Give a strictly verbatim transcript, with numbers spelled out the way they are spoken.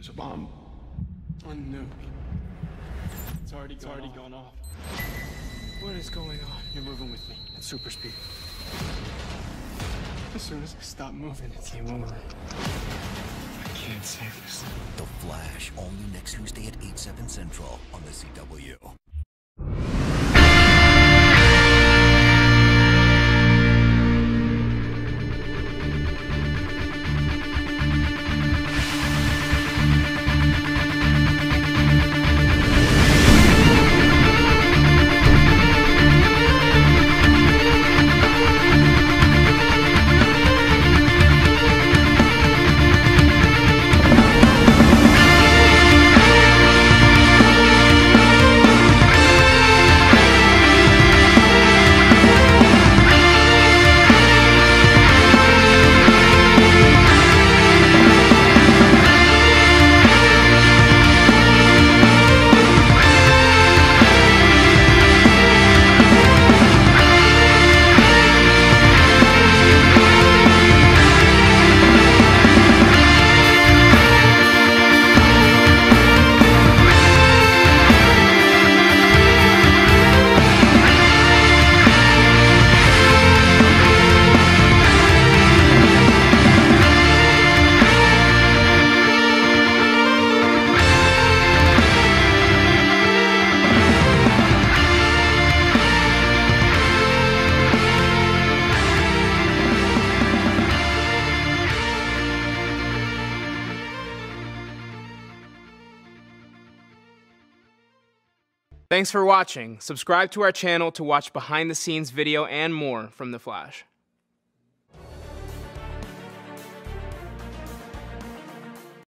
There's a bomb on the nuke. It's already, it's already gone off. What is going on? You're moving with me at super speed. As soon as I stop moving, it's game over. I can't save this. The Flash, only next Tuesday at eight, seven Central on the C W. Thanks for watching. Subscribe to our channel to watch behind the scenes video and more from The Flash.